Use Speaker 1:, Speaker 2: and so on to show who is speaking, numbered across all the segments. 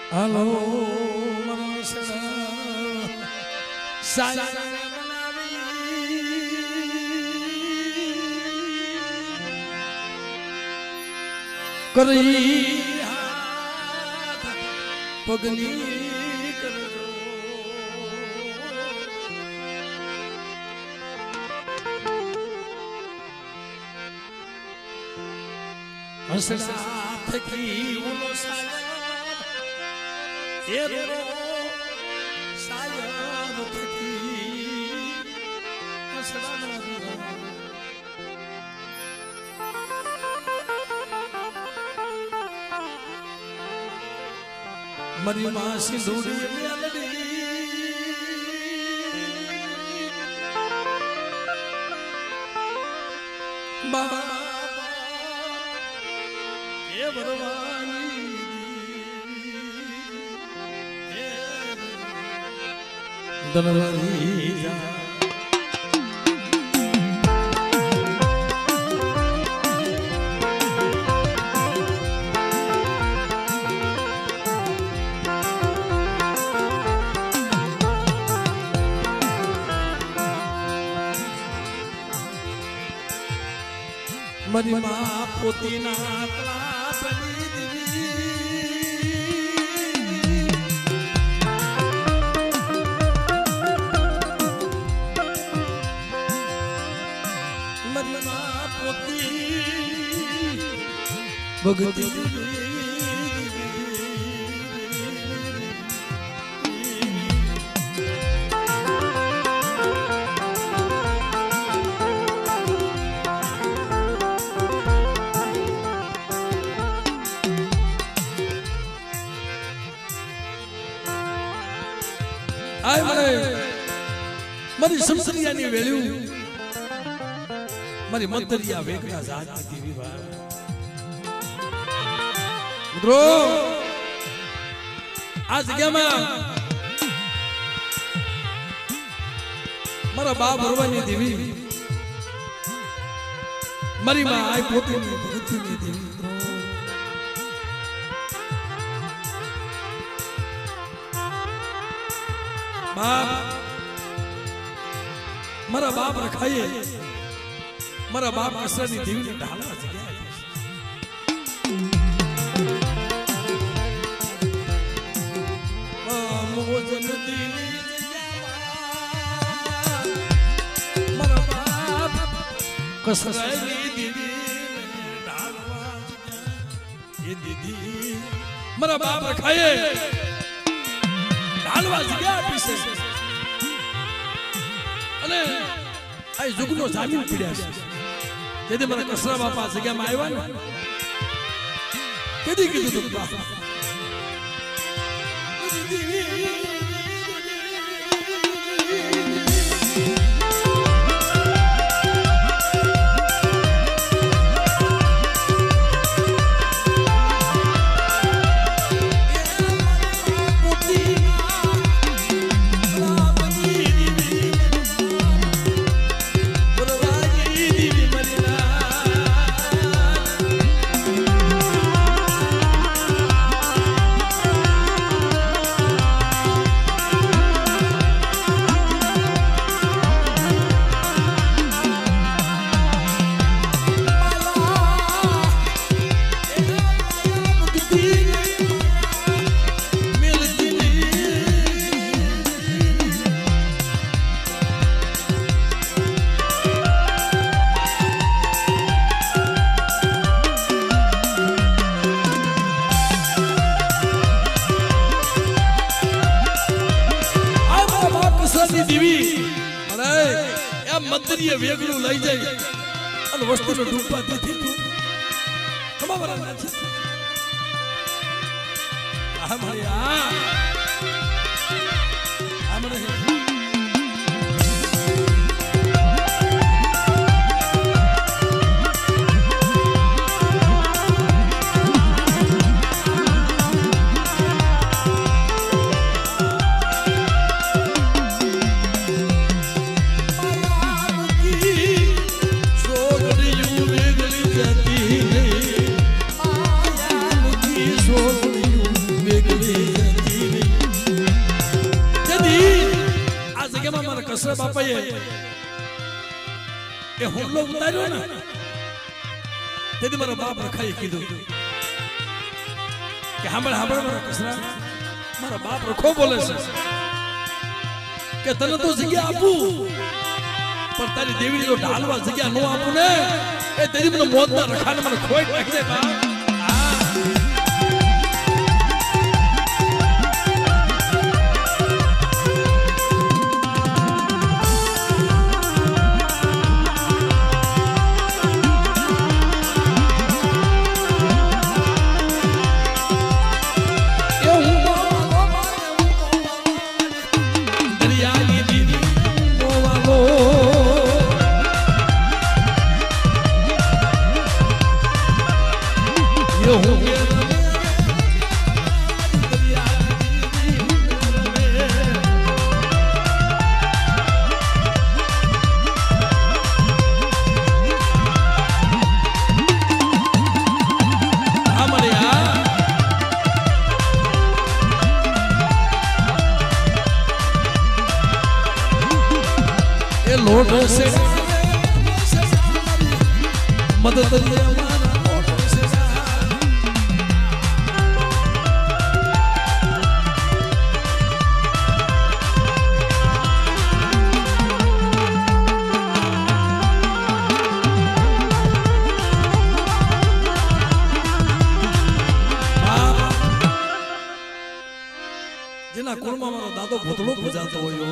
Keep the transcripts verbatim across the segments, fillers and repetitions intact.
Speaker 1: હાલો મનસડા સાયા કરી હાથ પગની કરજો હસડા થકી ઉનો સાયા એરો સાયા થકી હસડા મરી માં સિંદૂરી મેલડી બાબા એ ભરવાની દનવારી જા મરી માં પોતીના કલાપની દીવી મરી માં પોતી ભગતી આય મને મારી સંસરિયાની વેલ્યુ મારી મંતરિયા વેગના જાતની દીવી ભાઈ મિત્રો આ જગ્યામાં મારા બા ભરવાની દેવી મારી માં આય પોતીની ભગતીની દેવી બાપ મારા બાપ રખાઈએ મારા બાપ અસરની દેવીને ઢાળવા જગ્યા મોજન દીની મારા બાપ કસરાની દેવી ઢાળવા જગ્યા એ દીદી મારા બાપ રખાઈએ હાલવા જગ્યા પીસે અને આ જુગનો જામીન પડ્યા છે તેથી મારા કસરા બાપા જગ્યામાં આવ્યા ને કેદી કીધું તું બાપા મંદિર વેગળું લઈ જાય અને વસ્તુનો ડૂબવા દેતી ખબર નથી આ મને આ આ મને
Speaker 2: Baby
Speaker 1: કસરા બાપાએ એ હુમલો ઉતાર્યો ને તેથી મારા બાપ રખાએ કીધું કે સાંભળ સાંભળ મારા કસરા, મારા બાપ રખો બોલે છે કે તને તો જગ્યા આપું પણ તારી દેવીને જો ઢાલવા જગ્યા ન આપું ને એ તેરી મને મોતના રખાને મને ખોઈ નાખજે બાપ. लोट से मदद दिया माना लोट से जिना कुलमा मारो दादो भूतड़ो पूजातो होयो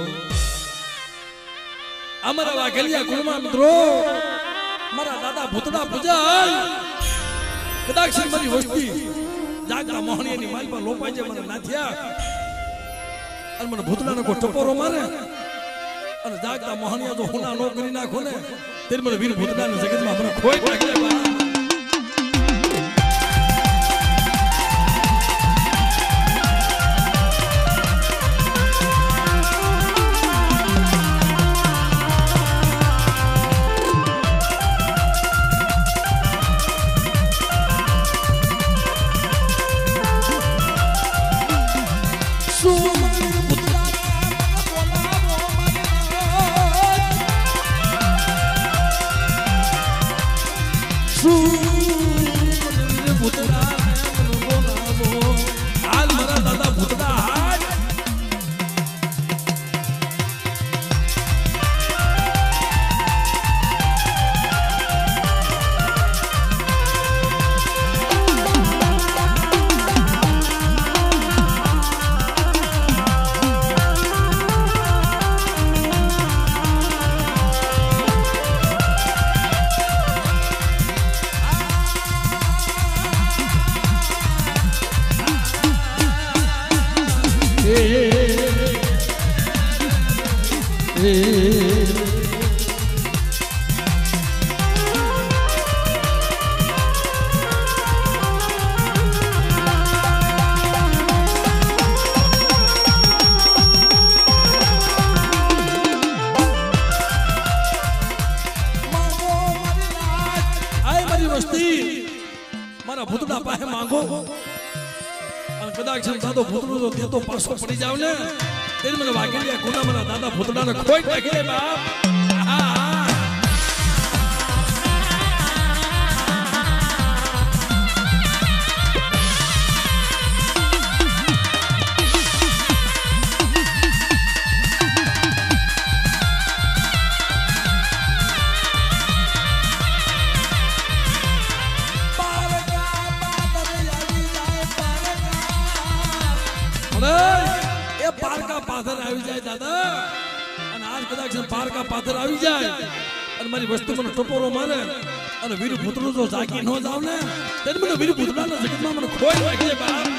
Speaker 1: અમારા વાઘેલિયા કુળમાં મિત્રો મારા દાદા ભૂતડા પૂજાય કદાચ મારી વસ્તી જાગરા મોહણીની માલ પર લોપાઈ જાય મને નાથિયા અને મને ભૂતડાનો કોઈ ટપોરો મારે અને જાગરા મોહણીયા જો હુના નો કરી નાખો ને ત્યારે મને વીર ભૂતડાના જગતમાં મને ખોઈ નાખે બા. મારા ભૂતડા પાસે માંગો અને કદાચ દાદો ભૂતડું જો દેતો પાછો પડી જાવ ને તેરી મને વાઘેલિયા કુના મારા દાદા ભૂતડાને ખોઈ નાખે બાપ. પારકા પાથર આવી જાય દાદા અને આજ કદાચ પારકા પાથર આવી જાય અને મારી વસ્તુ મને ટપોરો મારે અને વીર ભૂતડું જો જાગી ન જાવ ને તેને મને વીર ભૂતડાના જગતમાં મને ખોઈ નાખે બાપ.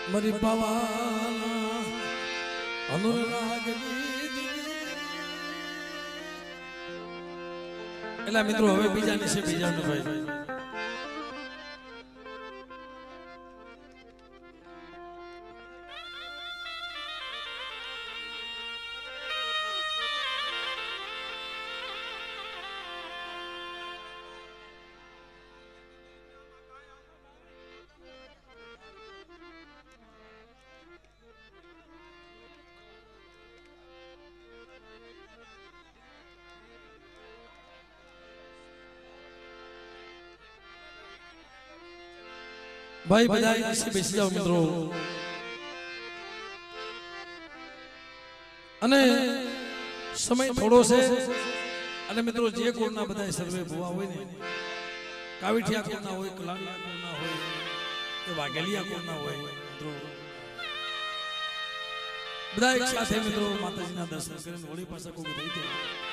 Speaker 1: મરી પાવાના અનુરાગની એટલે મિત્રો હવે બીજા નિશે બીજા નો ભાઈ भाई बजाय इसे बेसी जाओ मित्रों अने समय थोड़ो से अने मित्रों जे कोना बधाय सर्वे बुआ होय ने कावीठिया कोना होय कलानिया कोना होय के वागेलिया कोना होय मित्रों बधाय एक साथ मित्रों माताजी ना दर्शन करीने होली पासा को गई थे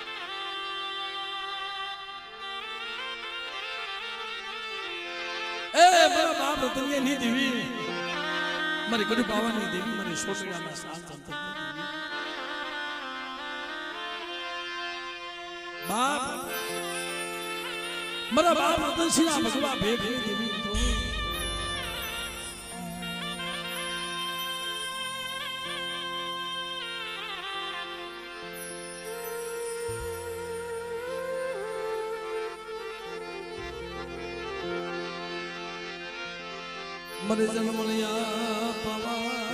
Speaker 1: ए मेरा बाप रतनिया नहीं देवी मारी गडू बावा नहीं देवी मारी सोटड़ा ना साथ संतत देवी बाप मेरा बाप रतन सिंह भगवा भेख नहीं देवी तो मरे जन्म लिया पावा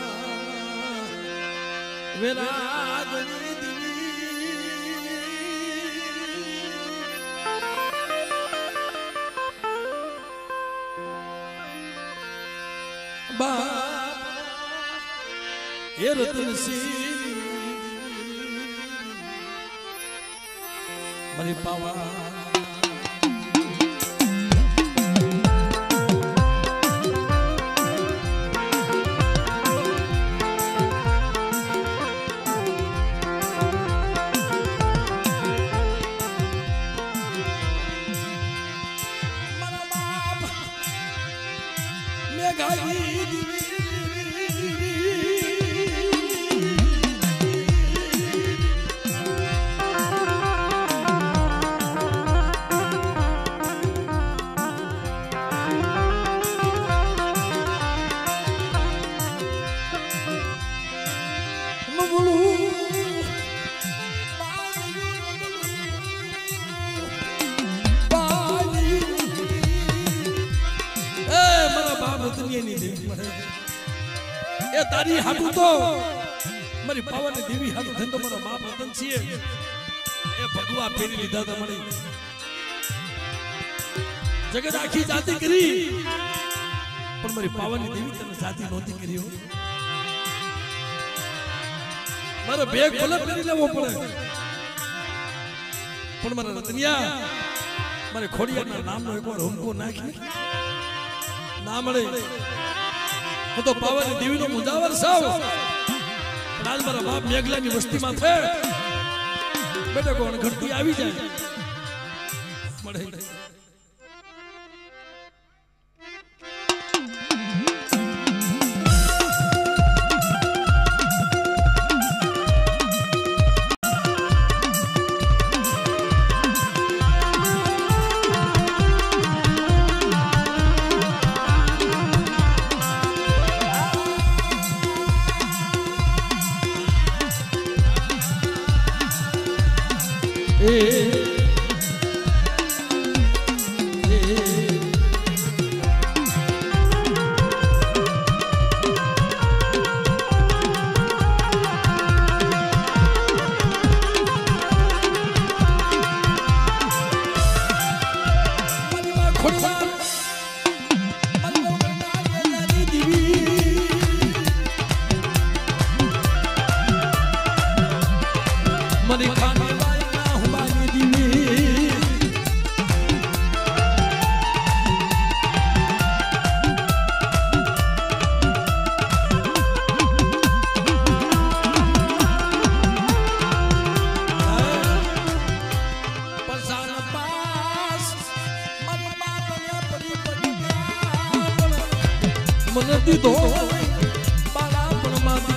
Speaker 1: विरागनी दिवी बाप ये रतन सिंह मरे पावा ये तारी हाटू तो मरी पावन देवी हाटू धन तो मारा बाप रतन छे ए भगवा फेरी लीधा था मरी जगत आखी जाति करी पर मरी पावन देवी तने जाति नोती करी हो मारा बेग भले फेरी लेवो पड़े पण मारा रतनिया मारे खोड़िया ना नाम नो एक बार हमको नाखी ना मळे वो तो पावन देवी नो मुजावर साव आज मारा बाप मेघला की वस्ती में थे बेटा को घटती आवी जाए मळे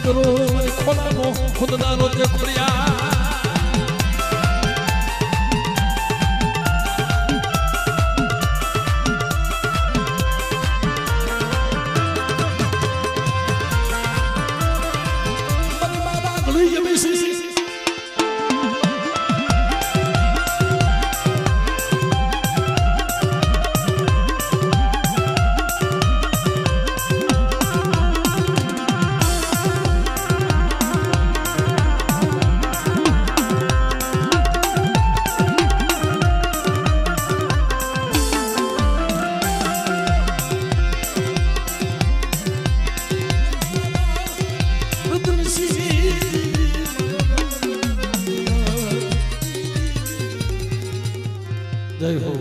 Speaker 1: મિત્રો મારી ખોલાનો ખુદદારો તે ખોડિયા જય હો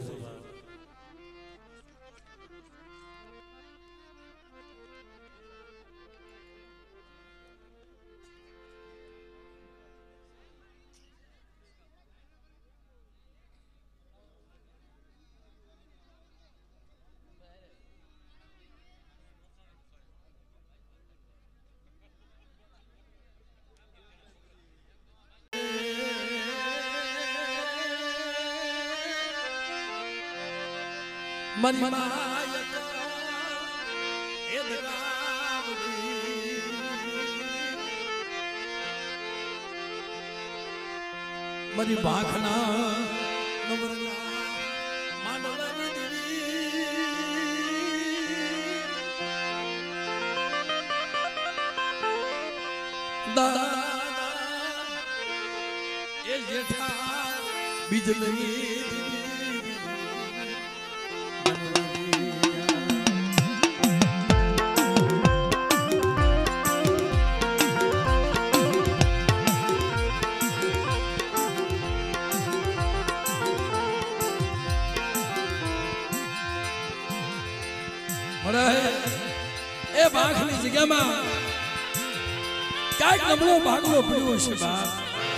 Speaker 1: मन मरी भाखना जेठा बिजली ए भाखनी जगह में काक नबळो भागलो પડ્યો છે બાપ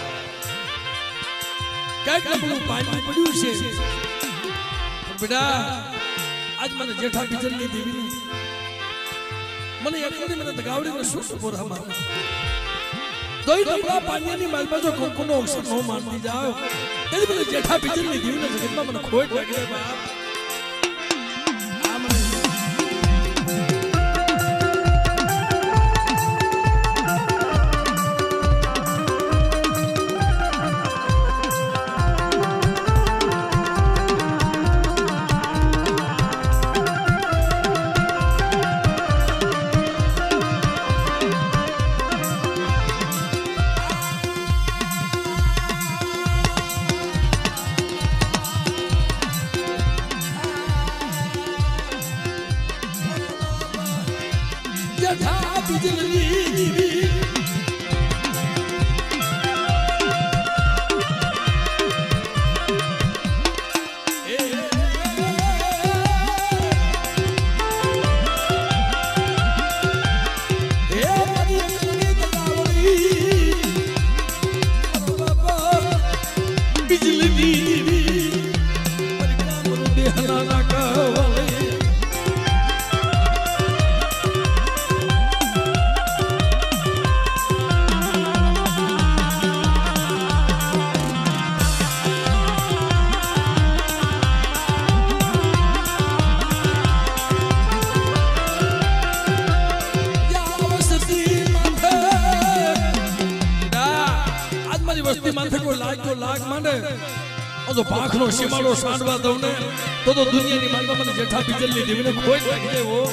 Speaker 1: કાક નબળો પાણી પડ્યું છે બેટા આજ મને જેઠા બિજલની દેવીની મને એકલી મને દગાવડીને શું સપોર હમા દોઈ નબળા પાણીની માલપા જો કોકોનો અક્ષર નો માનતી જાવ તેની મને જેઠા બિજલની દેવીના જગતમાં મને ખોટ લાગે બાપ तो भाखनो सीमाड़ो सांडवा दौने तो तो दुनिया की मालवा मन जेठा बिजली देवीने खोज लागी दे वो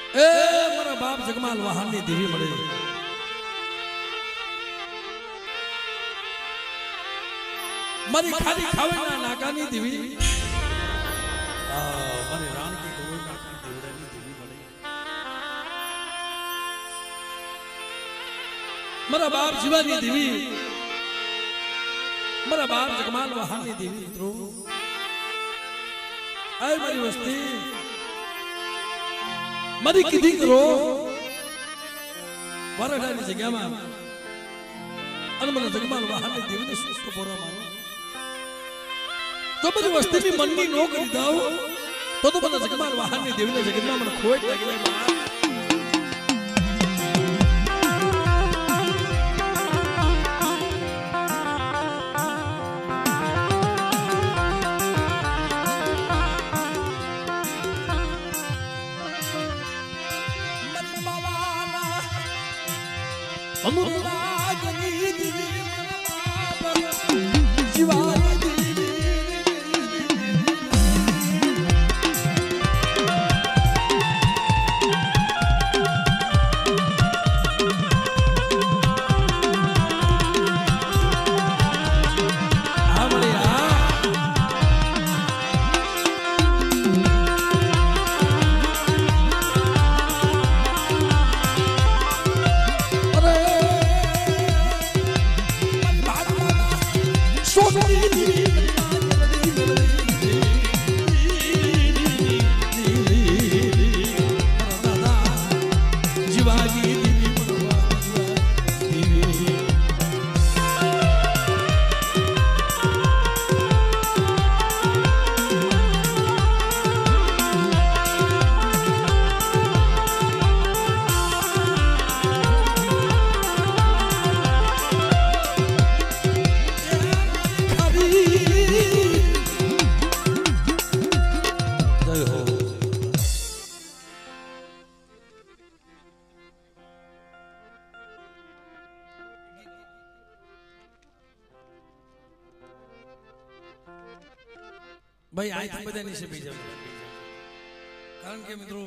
Speaker 1: એ મારા બાપ જગમાલ વાહનની દેવી મળે મારી ખાલી ખાવાના નાકાની દેવી આ મારી રાણકી ગોળ નાખની દેવડાની દેવી મળે મારા બાપ જીવાની દેવી મારા બાપ જગમાલ વાહનની દેવી મિત્રો આય મારી વસ્તી મારી કીધી કરો વરડાની જગ્યામાં અને મને જગમાલ વાહનની દેવીને સુસ્ત પોરા મારો તો બધી વસ્તીની મનની નો કરી દઉં તો તો મને જગમાલ વાહનની દેવીને જગતમાં મને ખોટ લાગી જાય અનુરાગની દેવી જીવાની દેવી ભાઈ આ તો બધા નીચે બેસી જાવ કારણ કે મિત્રો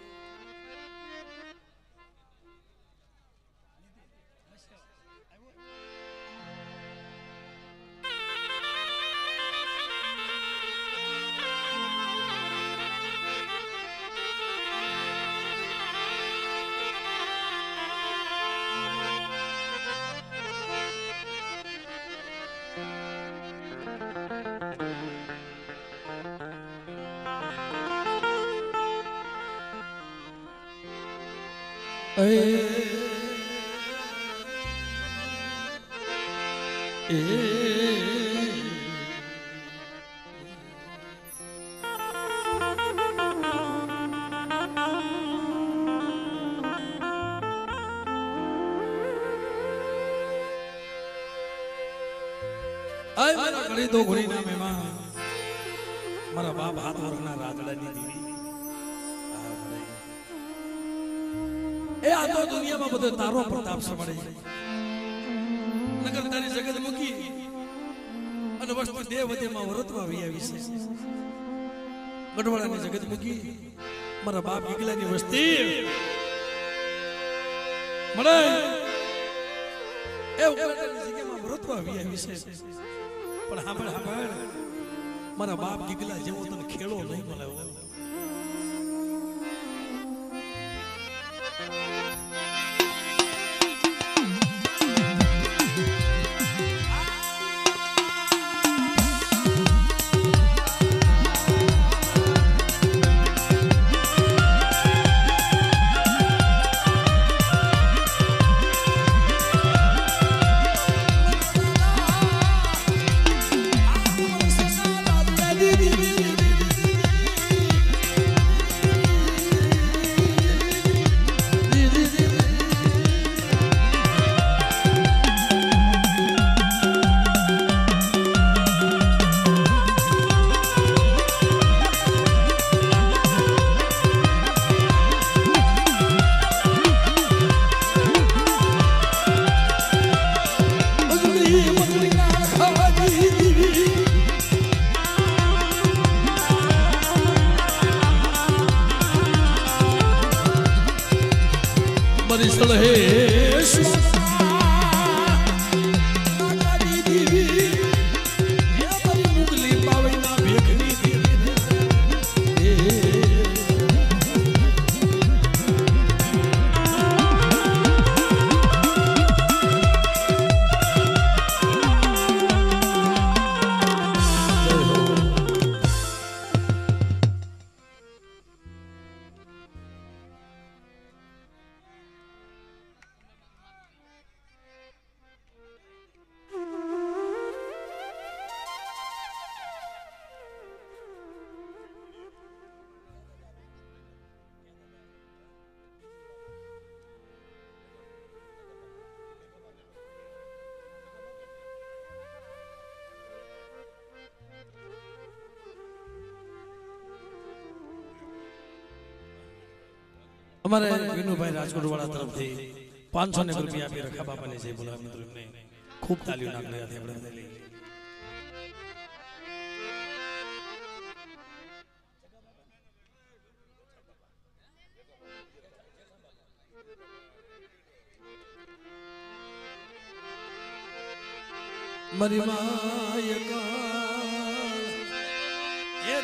Speaker 1: એ એ આય મારા ઘડી તો ઘડી ના મહેમાન મારા બાપ હાથ વરના રાતડાની દેવી એ આ તો દુનિયામાં બધો તારો પ્રતાપ સમળે નગર તારી જગત મૂકી અને વસ્તુ દેવ વધેમાં વરતવા આવી આવી છે ગઢવાડાની જગત મૂકી મારા બાપ ઈગલાની વસ્તી મળે એ ઉગલાની જગ્યામાં વરતવા આવી આવી છે પણ હાંભળ હાંભળ મારા બાપ ઈગલા જેવો તને ખેડો નહીં મળે મારી સળહે हमारे विनू भाई राजकोट वाला तरफ थी पांच सौ ने रुपया भी रखा बापा ने से बोला मित्रों ने खूब तालियों नाक लगा थे बड़े बड़े मरी माय का ये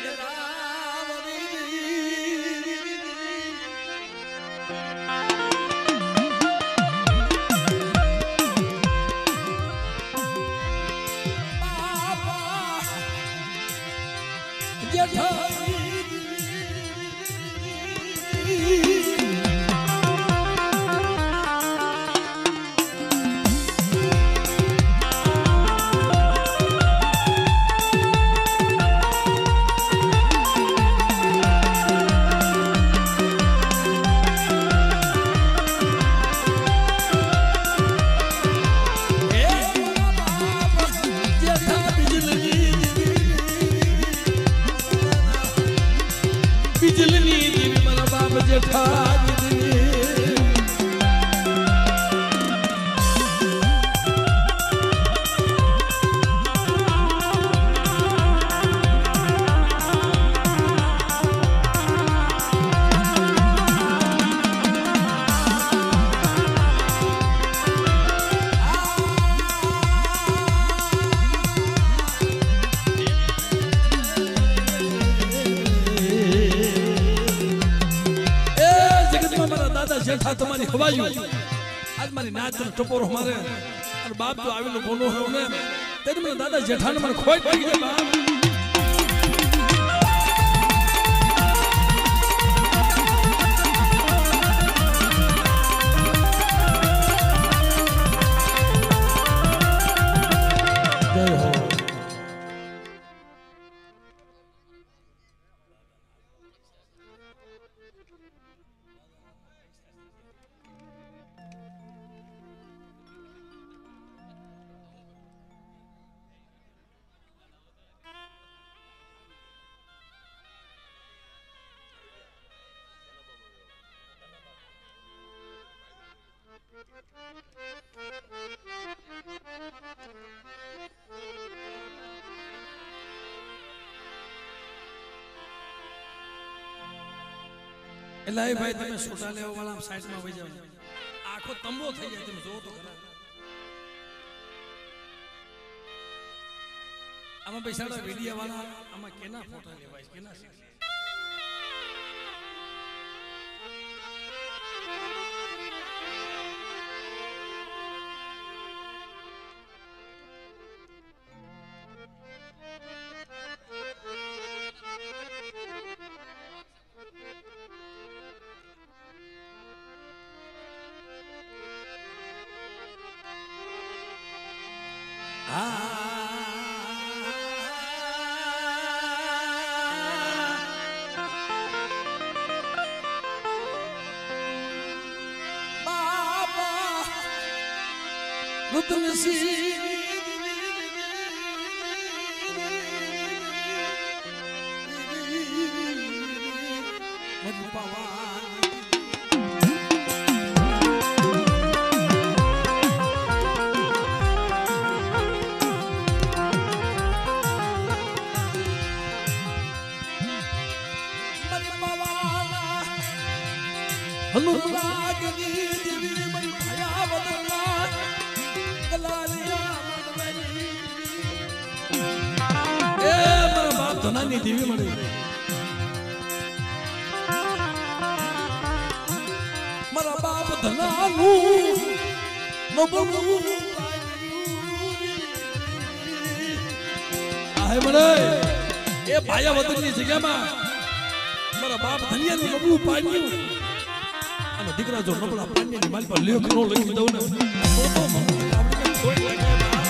Speaker 1: जेठा तुम्हारी हवायु आज मारी नाच टपोर हमारे और बाप जो आवे लो बोलो है उन्हें तेरे में दादा जेठा ने मन खोई पड़ी है बाप जय हो एलाय भाई તમે છોટા લેવા વાળા સાઈડ માં વઈ જાવ આખો તંબો થઈ જાય તમે જો તો ખરા આમાં પૈસાડા વિડિયા વાળા આમાં કેના ફોટા લેવાય કેના तुलसी હનુરાગની દેવી મારી ભયા બદલા ગલાલિયા મનમરી એ મારા બાપ ધનાની દેવી મળી મારા બાપ ધનાનું નબળું આહે મળે એ ભાયા વતનની જગ્યામાં મારા બાપ ધનિયાનું નબળું પાડ્યું અને દીકરા જો નબળા પાડ્યાની મારી પર લેખ નો લખી દઉં ને તો તો આપણે કોઈ લાગે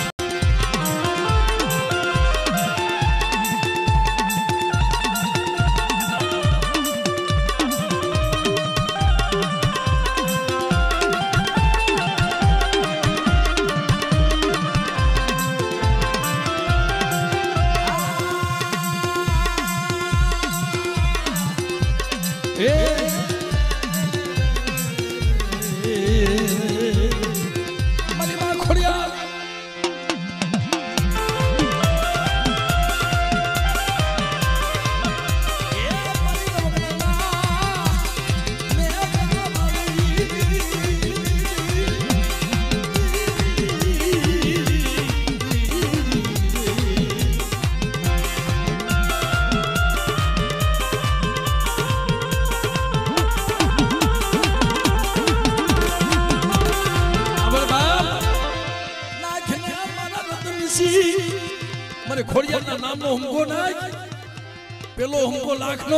Speaker 1: મને ખોડિયારના નામનો હુમકો નાખ પેલો હુમકો લાખનો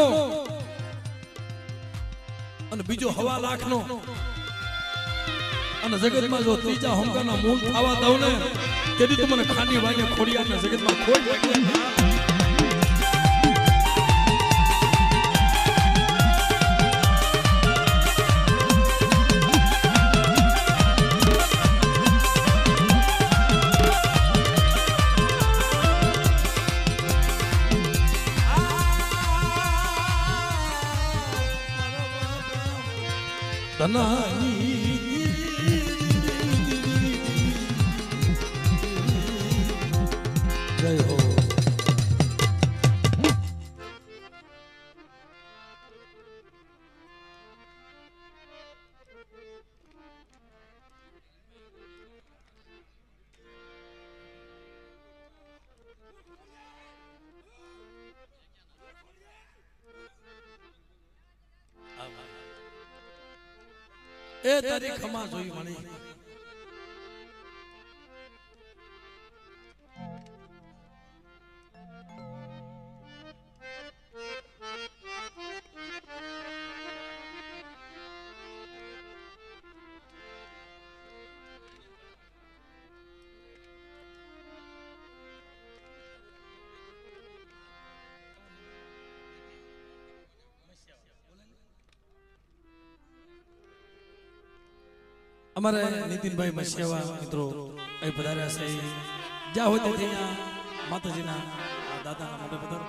Speaker 1: અને બીજો હવા લાખનો અને જગતમાં જો ત્રીજા હુમકાના મૂળ થવા દઉં ને તેથી તો મને ખાની વાગે ખોડિયારના જગતમાં ખોઈ લાગે જય હો એ તારી ખમા જોઈ મળી અમારે નીતિનભાઈ મસિયાવા મિત્રો અહીં પધાર્યા છે જ્યાં હોય ત્યાં માતાજીના દાદાના મોઢે પધારો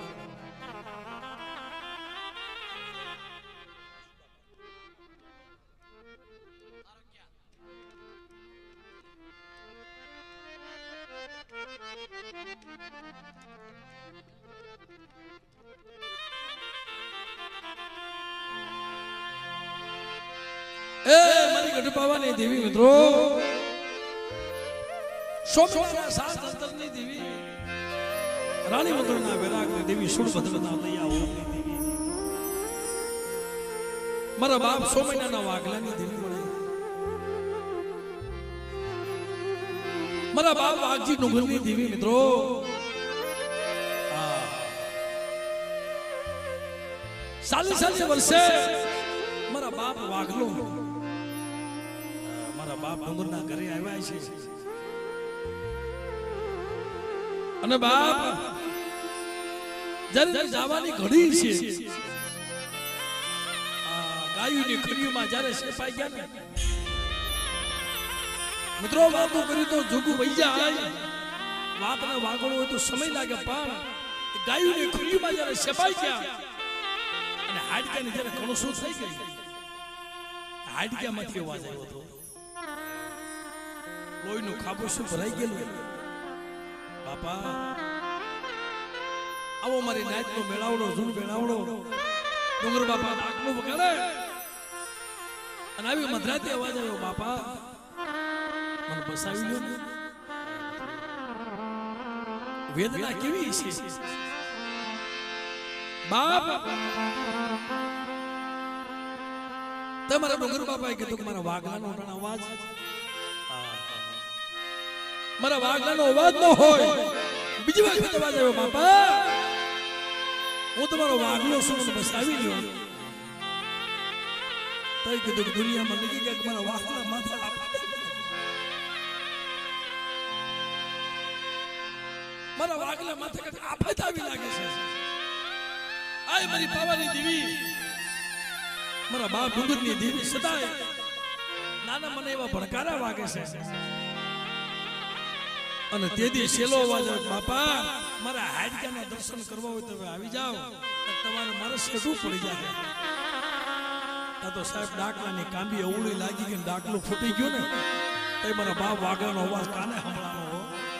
Speaker 1: એ મારી ગઢપાવાની દેવી મિત્રો સોમનાથના સાત અંતરની દેવી રાણી મંદિરના વિરાગની દેવી સુરભદ્રના દયા ઓળખની દેવી મારા બાપ સોમનાથના વાઘલાની દેવી મળે મારા બાપ વાઘજી નુગરની દેવી મિત્રો સાલી સાલી વર્ષે મારા બાપ વાઘલો મારા બાપ ડુંગરના ઘરે આવ્યા છે અને બાપ જ્યારે જવાની ઘડી છે ગાયુની ખડીમાં જ્યારે સેપાઈ ગયા ને મિત્રો વાતો કરી તો જોગું વહી જાય વાતને વાગણો હોય તો સમય લાગે પણ ગાયુની ખડીમાં જ્યારે સેપાઈ ગયા અને હાડકાની જ્યારે ઘણું શું થઈ ગઈ હાડકામાંથી અવાજ આવ્યો હતો લોહીનું ખાબું શું ભરાઈ ગયેલું બાપા આવો મારી નાચનો મેળાવડો જૂન મેળાવડો ડુંગર બાપા આટલું વગાડે અને આવી મધરાતે અવાજ આવ્યો બાપા મને બસાવી લો ને વેદના કેવી છે બાપ તમારા ડોગર બાપાએ કીધું કે મારા વાઘલાનો અવાજ મારા વાઘલાનો અવાજ ન હોય બીજી વખત અવાજ આવ્યો બાપા હું તમારો વાઘલો છું મને બસાવી લ્યો તઈ કીધું કે દુનિયામાં નથી કે મારા વાઘલા માથે મારા વાઘલા માથે કઈક આફત આવી લાગે છે આય મારી પાવાની દેવી મારા બાપ ડુંગરની દેવી સદાય નાના મને એવા ભડકારા વાગે છે અને તેદી શેલો અવાજ બાપા મારા હાડકાના દર્શન કરવા હોય તો આવી જાઓ તમારે મારે સેઠું પડી જાય આ તો સાહેબ ડાકલાની કાંબી અવળી લાગી ગઈ ડાકલું ફૂટી ગયું ને તો મારા બાપ વાગવાનો અવાજ કાને સંભળાનો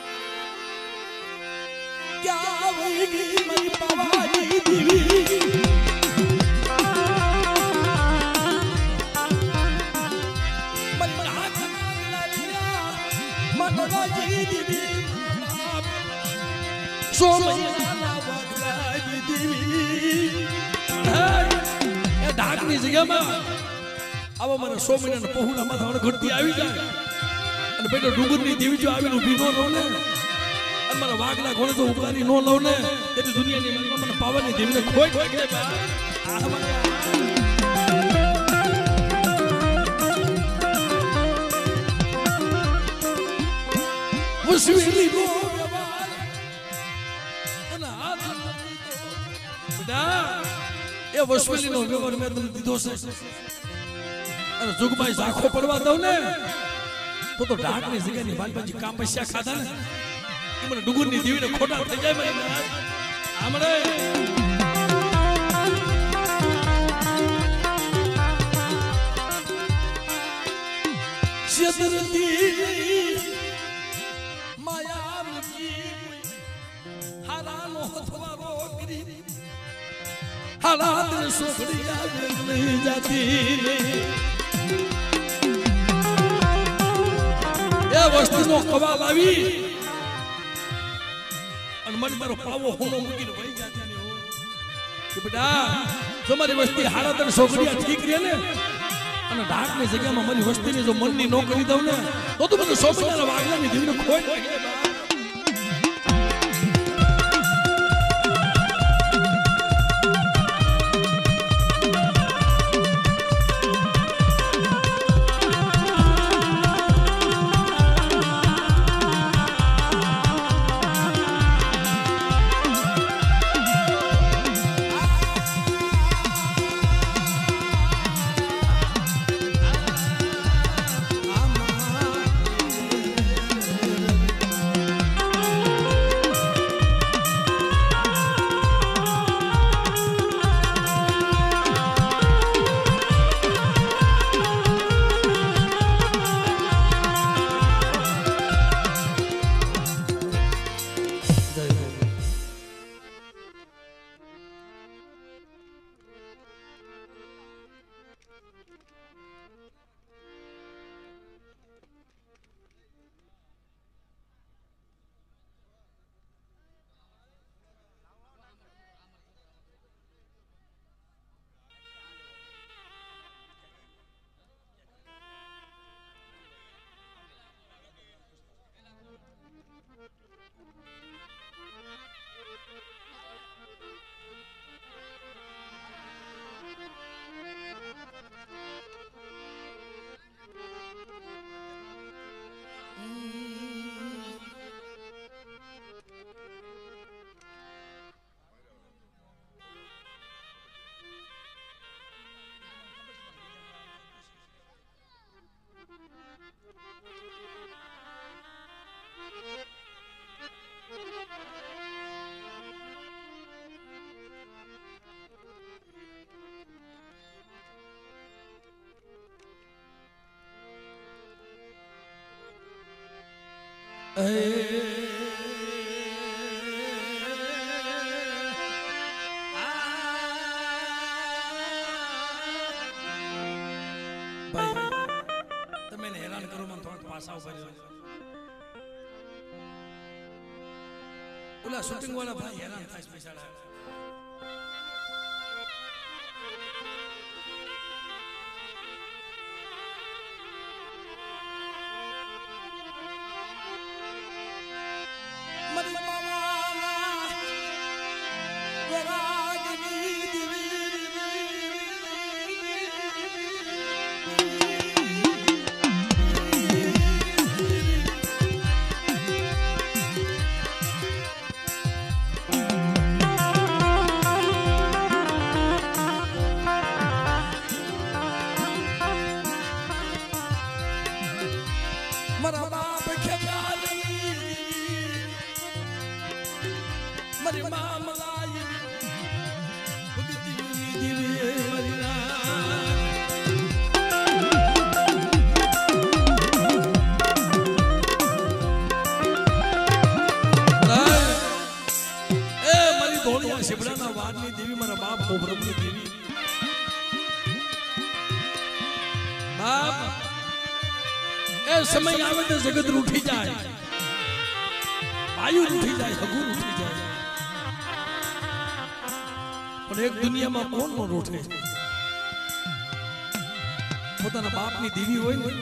Speaker 1: ક્યાં વહી ગઈ મારી પાવાની દેવી ઢાકની જગ્યામાં આવો મારા સો મહિનાના પહોળામાં થવાનું ઘટતી આવી જાય અને બેટો ડુંગરની દેવી જો આવીને ઊભી ન રહો ને અને મારા વાઘલા ઘોડે તો ઉભરાની ન લઉં ને એટલે દુનિયાની મને પાવાની દેવીને ખોઈ ખોઈ વસવેલી નો વ્યવહાર અને હાથ બેટા એ વસવેલી નો વ્યવહાર મેં તમને દીધો છે અને જુગભાઈ ઝાખો પડવા દઉં ને તો તો ઢાકની જગ્યાની બાલબાજી કામ પૈસા ખાધા ને એ મને ડુંગરની દેવીને ખોટા થઈ જાય મને આમરે શેતરતી हालात सोखड़िया नहीं जाती ये वस्तु नो कवाल आवी અને મને મારો પાવો હોનો મૂકીને વહી જાતી ને હો કે બેટા જો મારી વસ્તી હાલત અને સોખડિયા ઠીક રહે ને અને ઢાકની જગ્યામાં મારી વસ્તીને જો મનની નો કરી દઉં ને તો તો મને સોખડિયાના વાગલાની જીવને ખોઈ લાગે બા ભાઈ પાસા ઉપર ઓલા શૂટિંગ વાળા ભાઈ હેરાન થાય બિચારા समय आवे तो जगत रूठी जाए वायु रूठी जाए हगु रूठी जाए पर एक दुनिया में कौन नो रूठे પોતાના બાપની દેવી હોય ને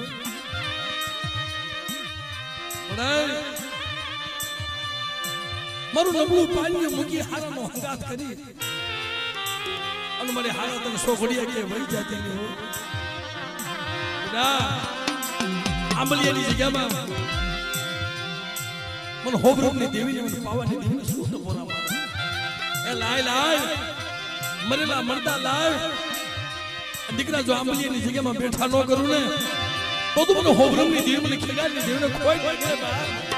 Speaker 1: મારું નબળું પાણી મૂકી હારાનો હંગાત કરી અને મને હારા તને સોગડિયા કે વહી જાતી ને હો આંબલિયાની જગ્યામાં મને હોબરમની દેવીને મને પાવાની દેવીને શું તો બોલા મારા એ લાય લાય મરેલા મરતા લાય દીકરા જો આંબલિયાની જગ્યામાં બેઠા ન કરું ને તો તું મને હોબરમની દેવી મને ખીગાની દેવીને કોઈ કોઈ કરે બા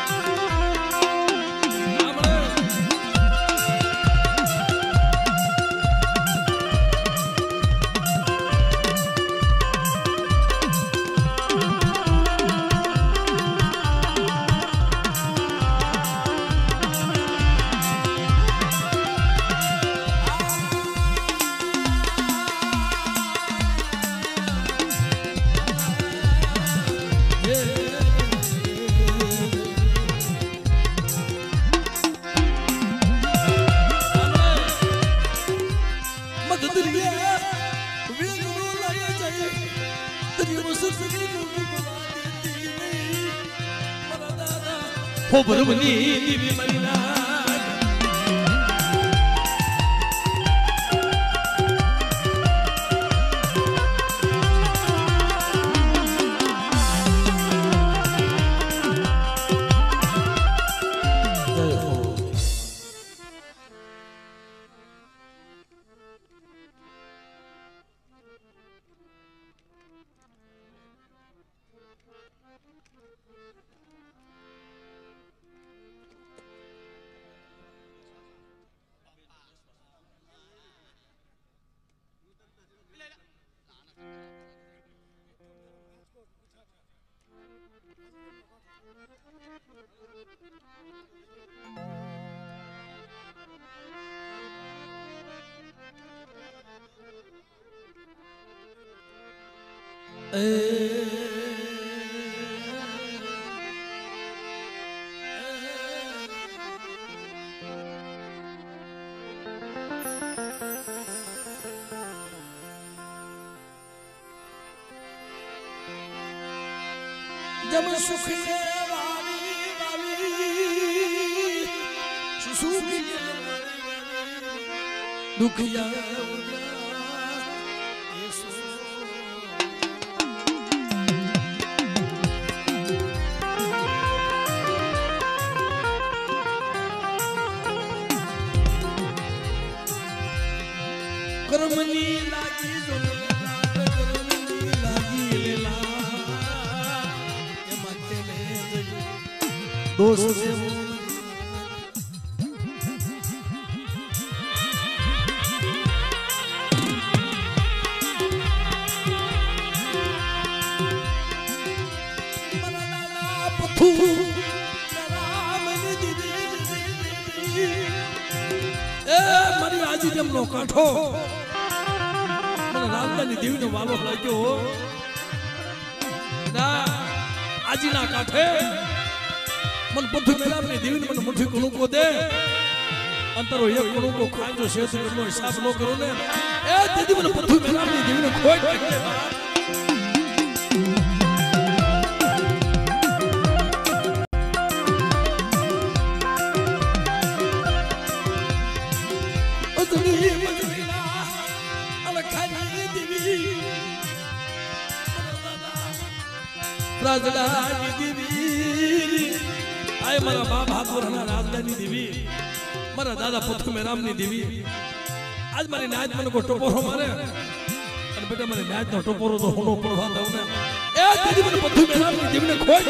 Speaker 1: હોબરમની દેવી મરીના जब सुख ने वाली वाली सुख दुखिया कर्मनी लागी जो कर्मनी लागी लेला दोस्त से मरी आजी जम नो काठो મને રામદાની દેવીનો વાલો લાગ્યો ના આજીના કાંઠે મન પથુ મેલાની દેવીને મને મુઠ્ઠી કણુકો દે અંતરો એક કણુકો ખાજો શેષનો હિસાબ ન કરો ને એ દીદી મને પથુ મેલાની દેવીને ખોઈ નાખે રાજડાની દેવી આય મારા બાપ હાથોરના રાજડાની દેવી મારા દાદા પથુ મેરામની દેવી આજ મારી નાચ મને કો ટોપોરો મારે અને બેટા મને નાચ નો ટોપોરો તો હોનો પડવા દઉં ને એ દીદી મને પથુ મેરામની દેવીને ખોઈ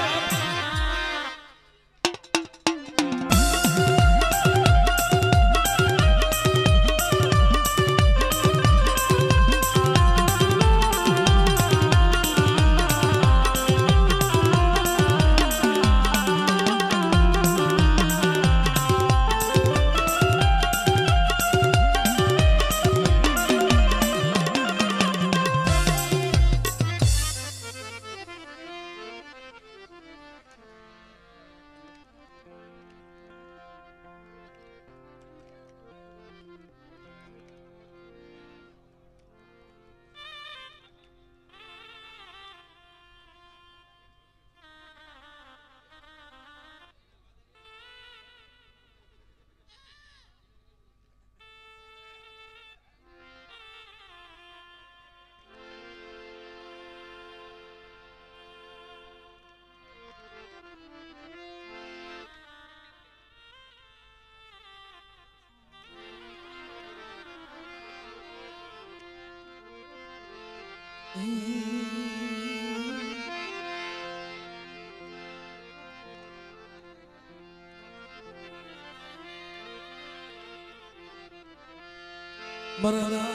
Speaker 1: મરદા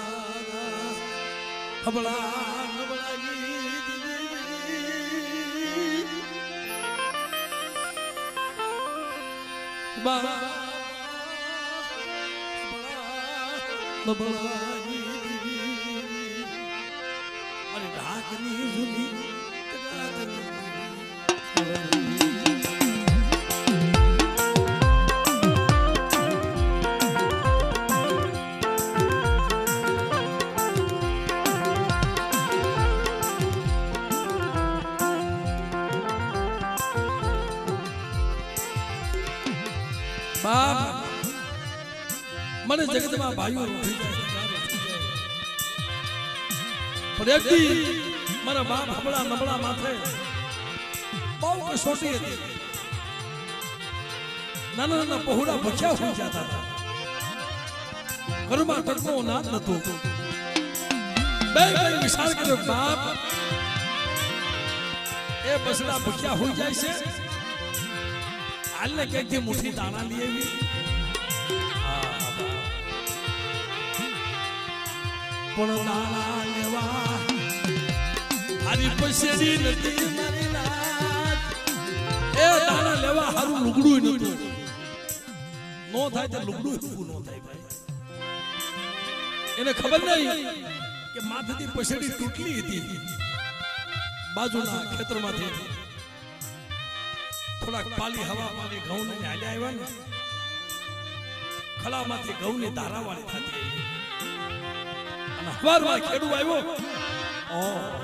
Speaker 1: હબળા નબળાની દેવી બારા નબળાની દેવી અરે ઢાકની જુદી મને જગતમાં ભાઈઓ ઉઠી જાય પણ એક દી મારા બાપ હબળા નબળા માથે બહુ કસોટી હતી નાના નાના પહોળા ભખ્યા હોઈ જતા હતા ઘરમાં ટકનો નાદ નતો બે બે વિચાર કર્યો બાપ એ બસડા ભખ્યા હોઈ જાય છે હાલને ક્યાંકથી મુઠ્ઠી દાણા લઈ આવી પણ દાણા લેવા હારી પસેડી નથી મારી નાથ એ દાણા લેવા હારું લુગડું નતું નો થાય તો લુગડું ઊભું નો થાય ભાઈ એને ખબર નહીં કે માથેથી પસેડી તૂટલી હતી બાજુના ખેતરમાંથી થોડાક પાલી હવા પાલી ઘઉં ને હાલ્યા આવ્યા ને ખલામાંથી ઘઉં ની ધારા વાળી થતી અને હવારમાં ખેડૂ આવ્યો ઓ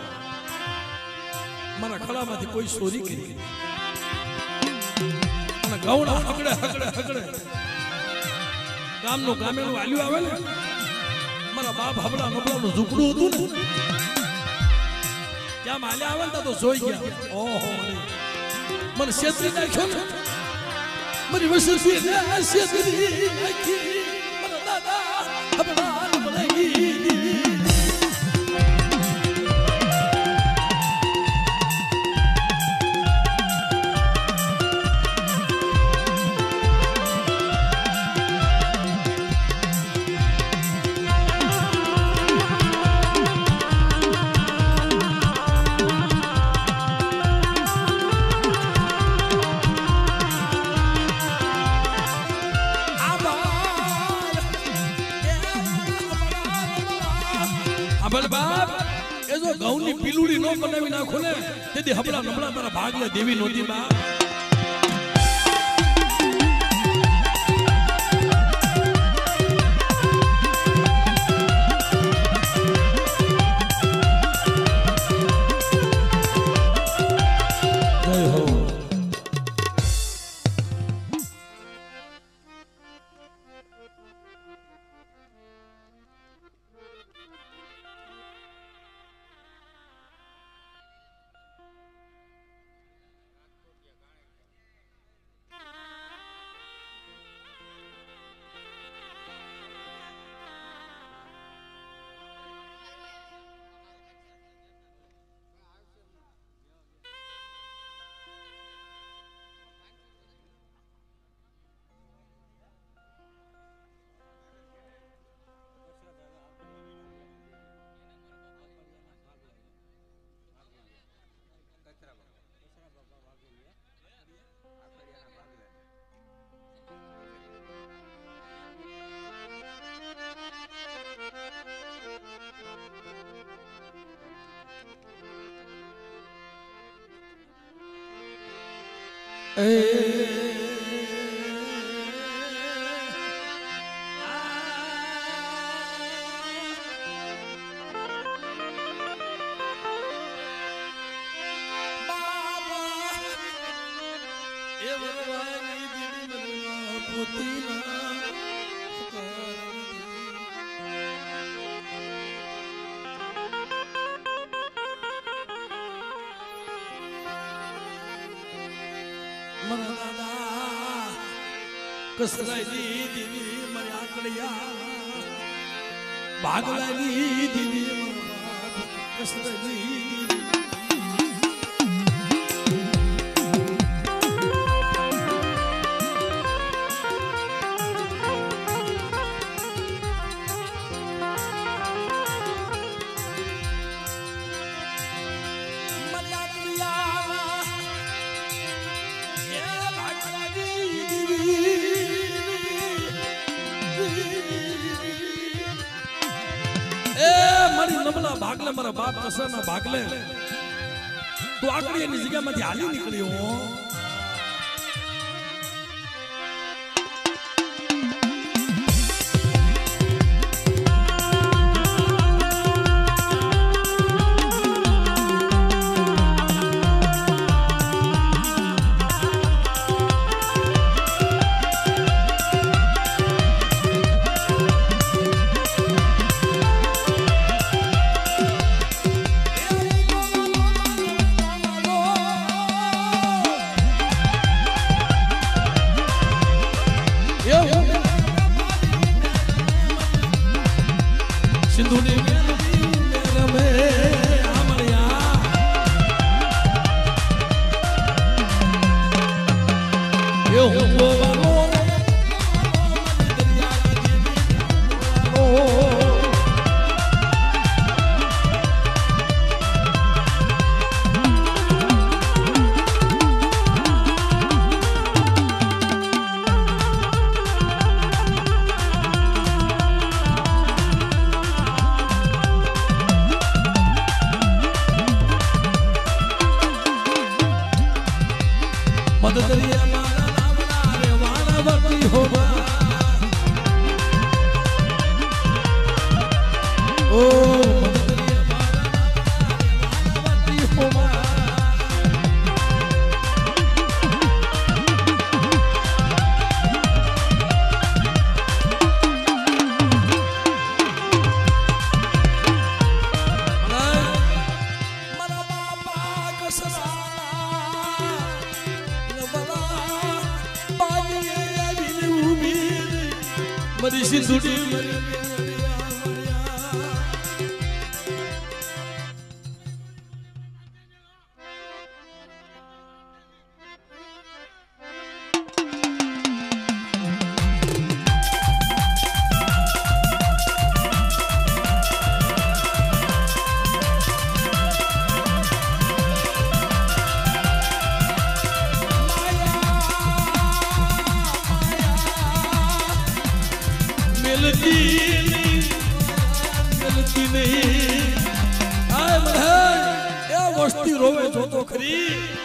Speaker 1: મારા ખલામાંથી કોઈ ચોરી કરી અને ઘઉંના હકડે હકડે હકડે ગામનું ગામેલું હાલ્યું આવે ને મારા બાપ હબળા નબળાનું ઝૂંપડું હતું ને ત્યાં હાલ્યા આવે ને તો જોઈ ગયા ઓહો મને શેતરી નાખ્યો ને મારી વસતી ને શેતરી નાખી મારા દાદા હબળા નબળાઈ અબલ બાપ એ જો ઘઉંની પીલુડી નો બનાવી નાખો ને તેથી હબળા નબળા તારા ભાગલે દેવી નોતી બા कसराई दीदी मरे आकड़िया भागलाई दीदी कसराई नबला भागले मारा बाप कसना भागले तो आकड़ी एनी जगह में हाली निकली हो मरी सिंधुड़ी melody વસ્તી રોવે જોતો ખરી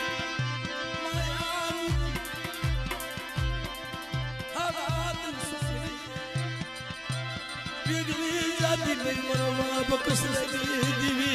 Speaker 1: જાતિ નહીં મરવા બકસ દીવી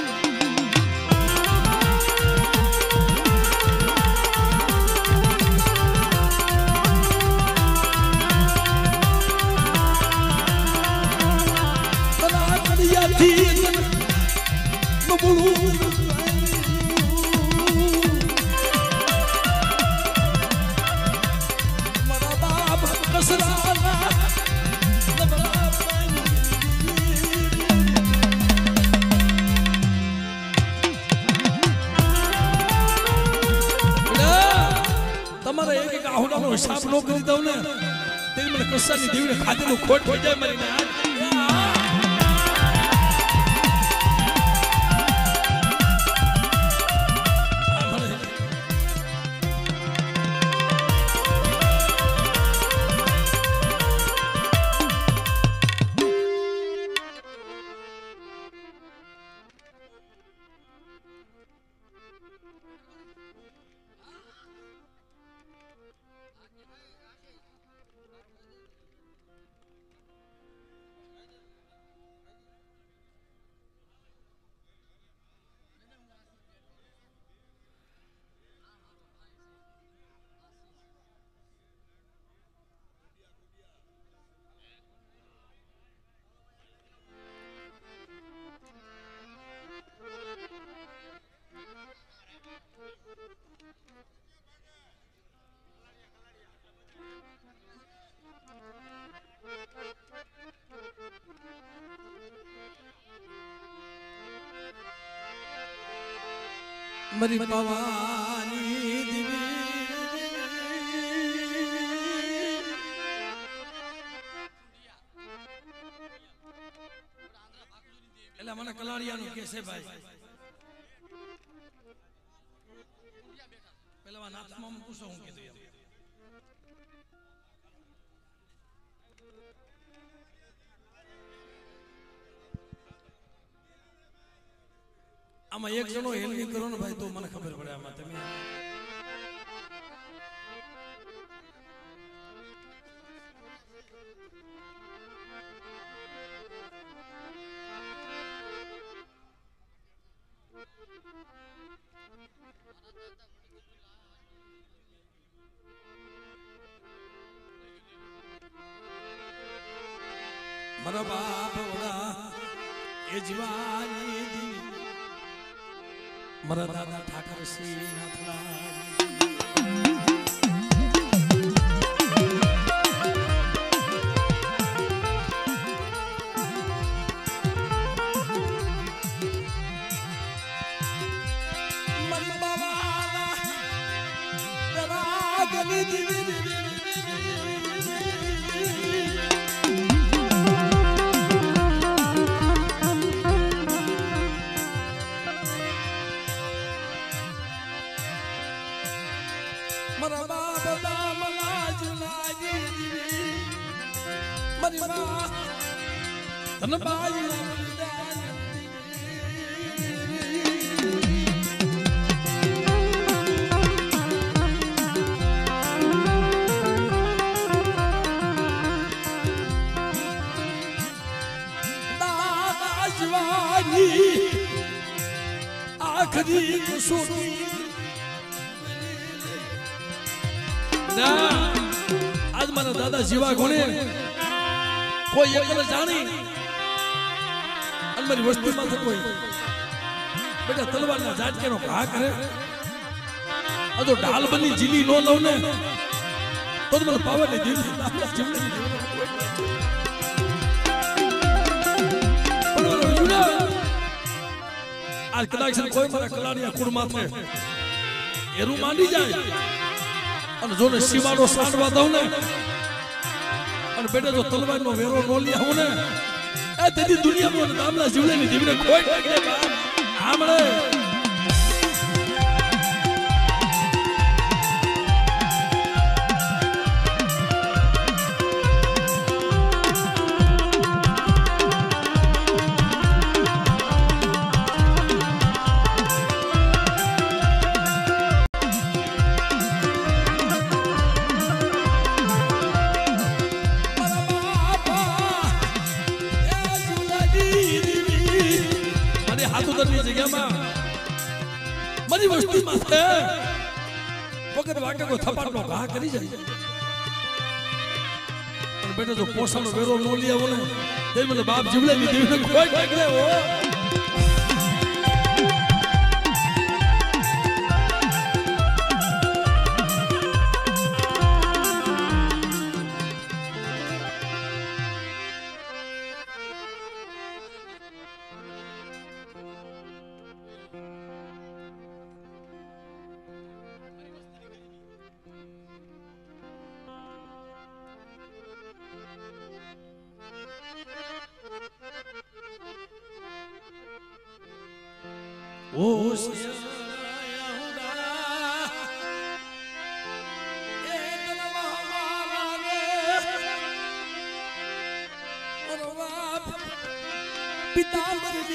Speaker 1: તમારે એક એક આહોડાનો હિસાબ ન કરી દઉં ને તે મને કસાની દેવને ખાધેલું ખોટ થઈ જાય મારી ના મરી પવાની દીવી એટલે મને કલાડિયાનું કે છે ભાઈ પેલા નાથમાં પૂછો હું કીધું એમ આમાં એક જણો હેલ્પિંગ કરો ને ભાઈ તો મને ખબર પડે આમાં તમે મારા બાપ વડા એ જીવાની દી મારા દાદા ઠાકર શ્રી નાથલા મારી બાવાલા રાગની દીવી ધનબાઈ દાદા જવાની આખરી કસોટી આજ મારા દાદા જીવા કોણે કોઈ એક જાણી મારી વસ્તીમાં તો કોઈ બેટા તલવારના ઝાટકેનો ઘા કરે આ તો ઢાલ બની જીલી નો લઉં ને તો મને પાવરની દીધી આ કદાચ કોઈ મારા કલાડિયા કુળ માથે એરું માંડી જાય અને જો ને સીમાનો સાંડવા દઉં ને અને બેટા જો તલવારનો વેરો નો લઈ આવું ને એ તેની દુનિયામાં ગામના જીવડાની જીવને કોઈ ઠેકે આમળે હાથુદરની જગ્યામાં મારી વસ્તી માથે વગર વાકે કોઈ થપાટનો ઘા કરી જાય પણ બેટા જો પોષણનો વેરો ન લઈ આવો ને તે મને બાપ જીવલેલી દેવીને કોઈ ઠેકરે હો ઓ પિતા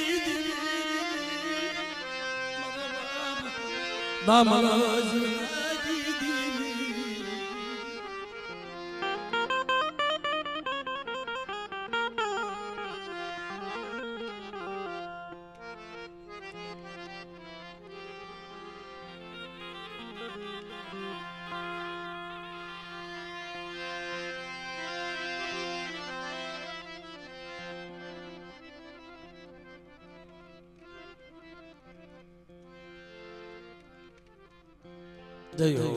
Speaker 1: જય હો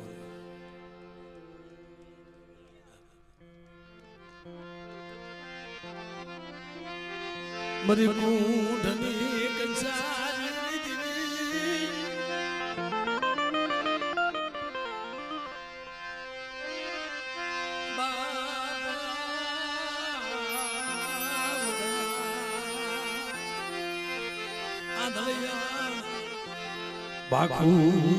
Speaker 1: મરી કુંડની કંસારી દીવી આંધળિયા બાકુ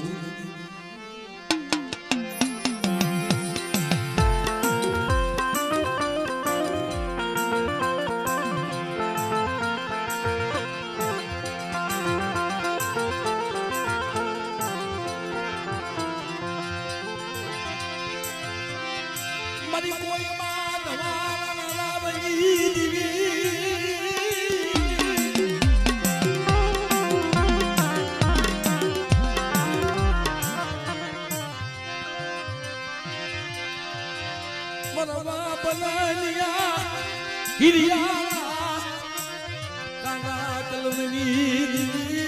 Speaker 1: મારી કોઈ માં ધવાના લાવઈ દીવી મરવા બલાલિયા હિરિયા કાના કલમની દીવી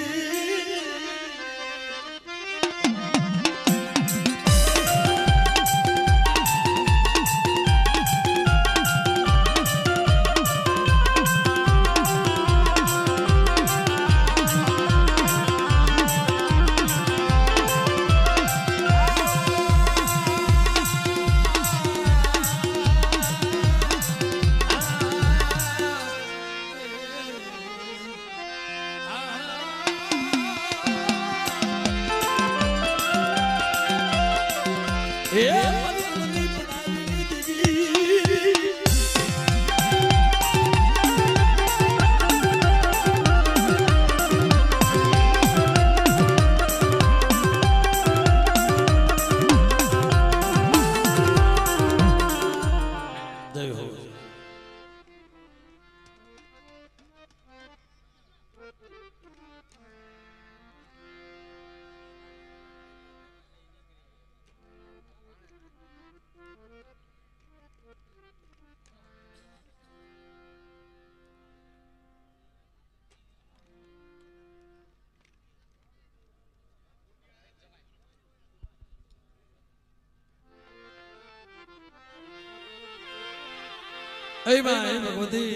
Speaker 1: એ ભાઈ ભગવતી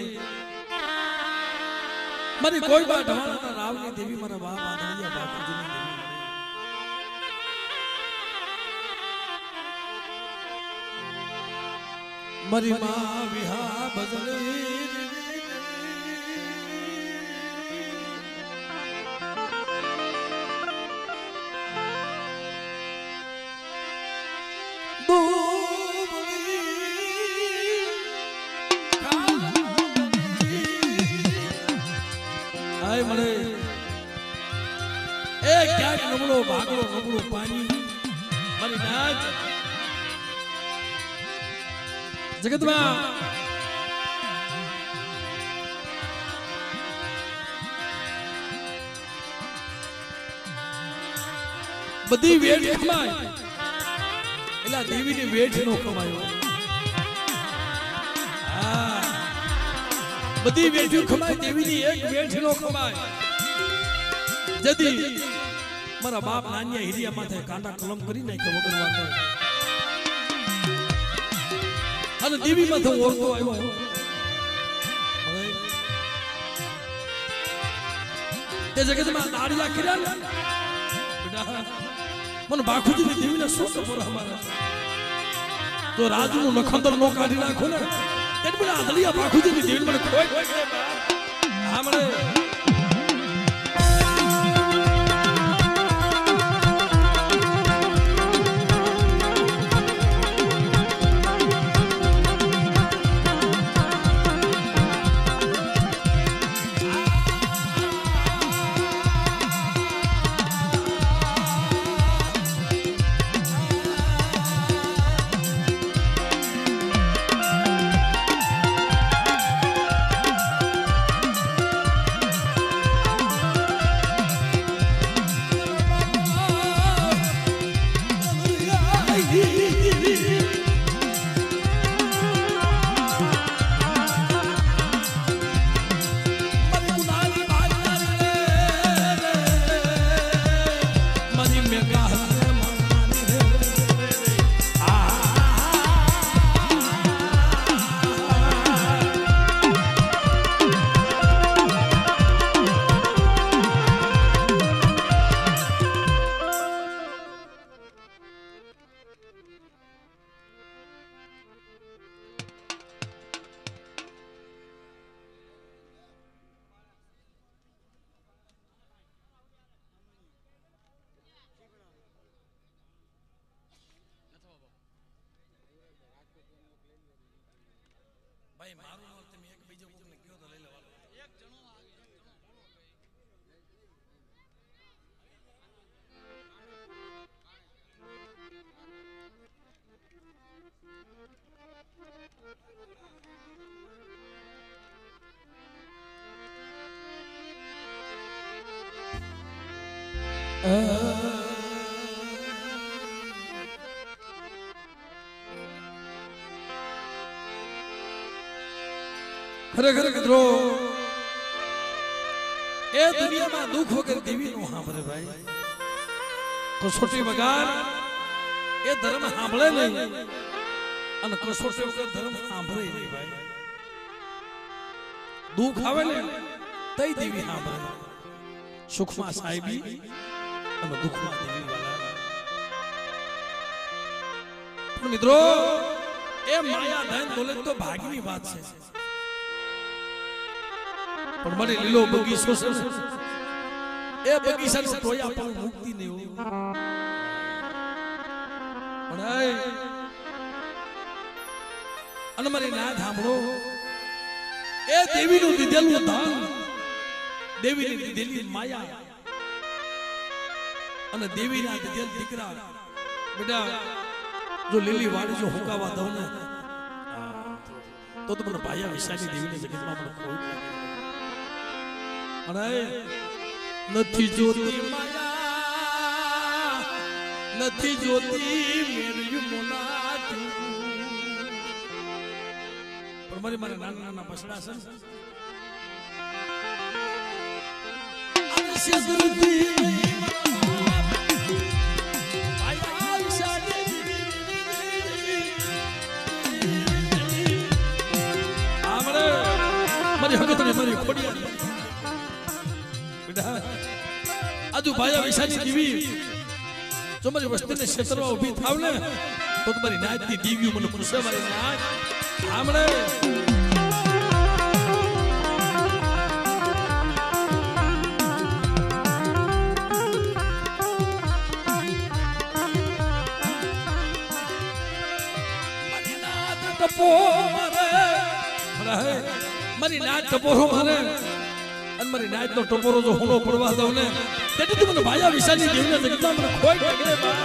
Speaker 1: મારી કોઈ બા ઢવાણા રાવની દેવી મારા બાપ આંધળિયા બાપુજીની દેવી મારી માં વિહા ભજલે મળે એ ક્યાંક નબળો ભાગલો નબળો પાણી મારી નાચ જગતમાં બધી વેઠ કમાય એલા દેવીની વેઠ નો કમાયો હા બધી વેઠ કમાય દેવીની એક વેઠ નો કમાય જદી મારા બાપ નાનિયા હિરિયા માથે કાંટા કલમ કરી નાખે વગર વાતે અને દેવી માથે ઓરતો આવ્યો તે જગતમાં દાડિયા કર્યા ને બેટા મને બાખુજી ની દેવીને શું ખબર અમારા તો રાજનું નખંદર નો કાઢી નાખો ને એટલે મને આદલિયા બાખુજી ની દેવી મને કોઈ હા મને ભાઈ મારું નામ તમે એક બીજો કોકને કયો તો લઈ લેવાનો એક જણો ખરેખર કીધો એ દુનિયામાં દુઃખ વગર દેવી નો સાંભળે ભાઈ કસોટી વગર એ ધર્મ સાંભળે નહીં અને કસોટી વગર ધર્મ સાંભળે નહીં ભાઈ દુઃખ આવે ને તઈ દેવી સાંભળે સુખમાં સાહેબી અને દુઃખમાં દેવી વાળા પણ મિત્રો એ માયા ધન દોલત તો ભાગની વાત છે પણ મને લીલો બગીચો છે એ બગીચાનો ટોયા પણ મુક્તિ નહીં હોય પણ અને મને ના સાંભળો એ દેવીનું દીધેલું ધન દેવીની દીધેલી માયા અને દેવીના દીધેલ દીકરા બેટા જો લીલી વાડી જો હુકાવા દઉં ને તો તો મને ભાયા વિશાની દેવીની જગતમાં મને કોઈ અને નથી જોતી માયા નથી જોતી મેરી મોના પણ મારી મારા નાના નાના પસડા છે અને સિદ્ધી મારી હકત ને મારી ખોડિયા આજુ ભાયા વિશાની દીવી જો મારી વસ્તીને ક્ષેત્રમાં ઊભી થાવ ને તો તમારી નાચની દીવીઓ મને પૂછે મારી નાચ સાંભળે મારી નાચ ટપો મારે મારી નાચ ટપોરો મારે અને મારી નાચ નો ટપોરો જો હોનો પડવા દઉં ને તેથી તું મને ભાયા વિશાની દેવીને જગતમાં મને ખોઈ પકડે બા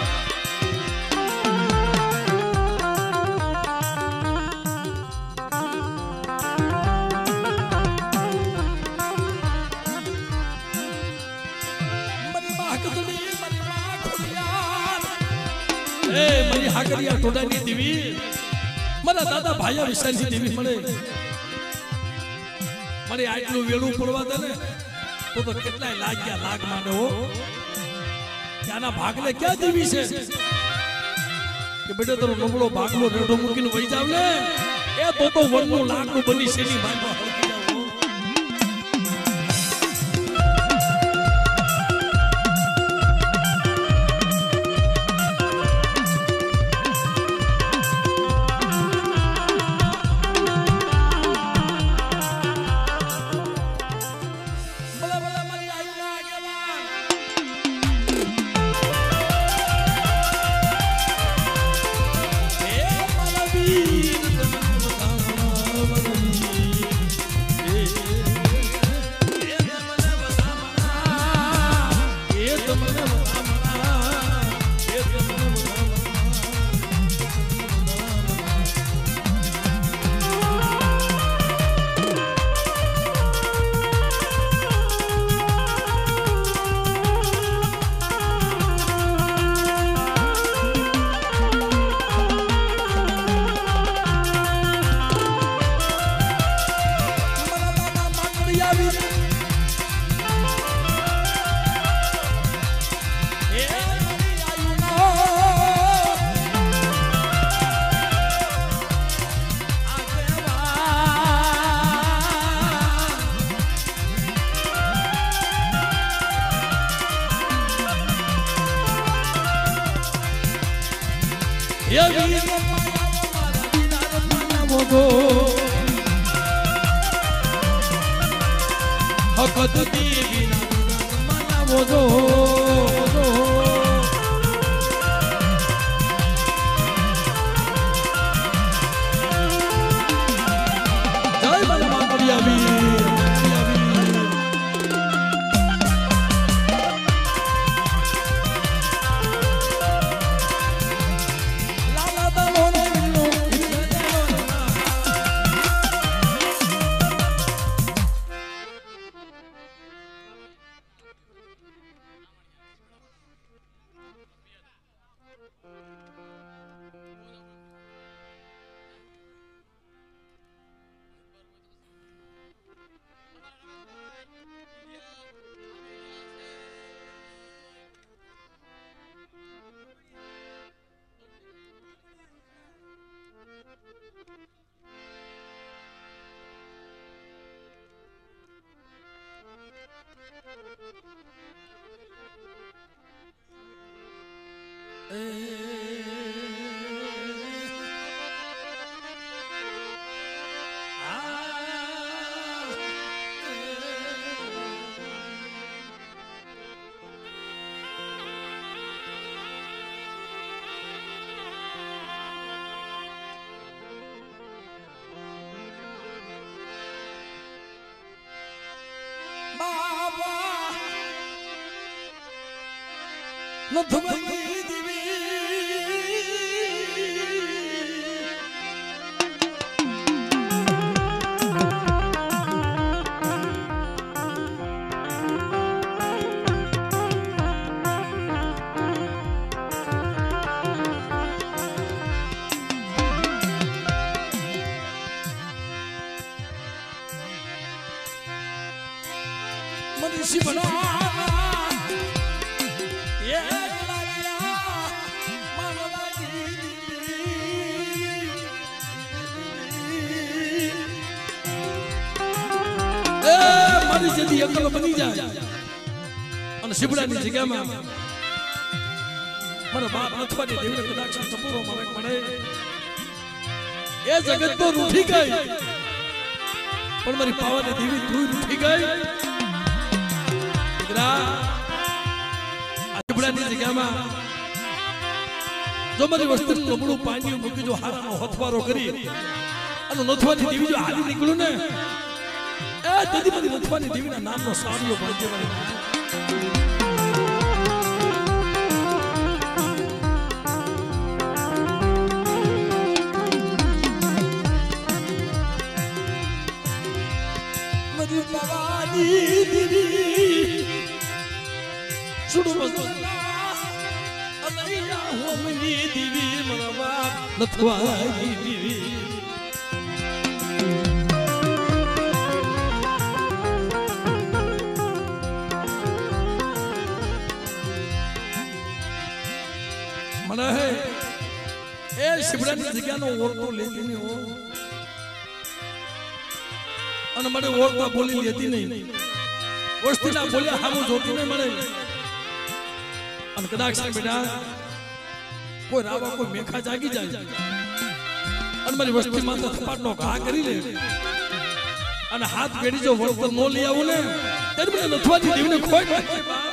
Speaker 1: મારી માં કદલી મારી માં ખોડિયા એ મારી હાકરિયા ટોડાની દેવી મારા દાદા ભાયા વિશાલની દેવી મળે મારે આટલું વેળું પડવા દે ને તો તો કેટલાય લાગ્યા લાગ માંડે હો ત્યાંના ભાગલે ક્યાં દેવી છે કે બેટા તારો નબળો ભાગલો રેડો મૂકીને વહી જાવ ને એ તો તો વનનું લાકડું બની શેની ભાઈમાં હળકી જાવ હકત દેવી ના મનાવો જો જય મનમાં કરી આવી નથમની દેવી મનીષી બના જેથી અકલ બની જાય અને શિબડાની જગ્યામાં મને બાપ નથવાની દેવીને કદાચ સપૂરો માર્ગ મળે એ જગત તો રૂઠી ગઈ પણ મારી પાવાની દેવી તું રૂઠી ગઈ દીકરા આ શિબડાની જગ્યામાં જો મારી વસ્તુનું નબળું પાણી મૂકી જો હારાનો હથવારો કરી અને નથવાની દેવી જો હાલી નીકળું ને એ દીદી મારી નથવાની દેવીના નામનો સારિયો ભાગ્ય મારી પાવાની દેવી સુડો અલૈયા હોમની દીવી મરવા લથવાઈ દીવી મને હે એ શિબડાની જગ્યાનો ઓળતો લેતી નહીં હો અને મને ઓળતા બોલી લેતી નહીં વસ્તીના બોલ્યા હામું જોતી નહીં મને અને કદાચ બેટા કોઈ રાવા કોઈ મેખા જાગી જાય અને મારી વસ્તી માં થપાટનો ઘા કરી લે અને હાથ પેઢી જો વળતર નો લઈ આવું ને ત્યારે મને નથવાથી દીવને ખોઈ